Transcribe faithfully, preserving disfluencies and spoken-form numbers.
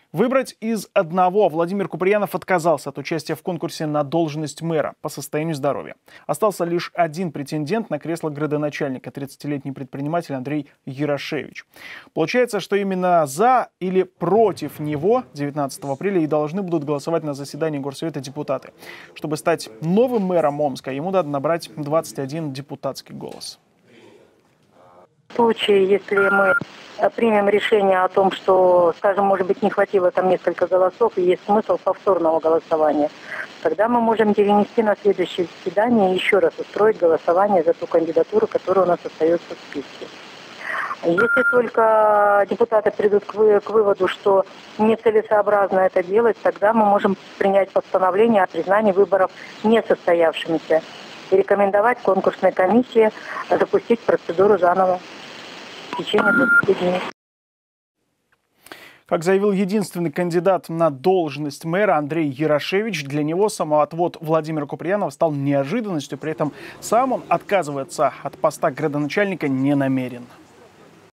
Выбрать из одного. Владимир Куприянов отказался от участия в конкурсе на должность мэра по состоянию здоровья. Остался лишь один претендент на кресло градоначальника – тридцатилетний предприниматель Андрей Ярошевич. Получается, что именно за или против него девятнадцатого апреля и должны будут голосовать на заседании Горсовета депутаты. Чтобы стать новым мэром Омска, ему надо набрать двадцать один депутатский голос. В случае, если мы примем решение о том, что, скажем, может быть, не хватило там несколько голосов и есть смысл повторного голосования, тогда мы можем перенести на следующее заседание и еще раз устроить голосование за ту кандидатуру, которая у нас остается в списке. Если только депутаты придут к, вы, к выводу, что нецелесообразно это делать, тогда мы можем принять постановление о признании выборов несостоявшимися и рекомендовать конкурсной комиссии запустить процедуру заново в течение двадцати дней. Как заявил единственный кандидат на должность мэра Андрей Ярошевич, для него самоотвод Владимира Куприянова стал неожиданностью. При этом сам он отказывается от поста градоначальника не намерен.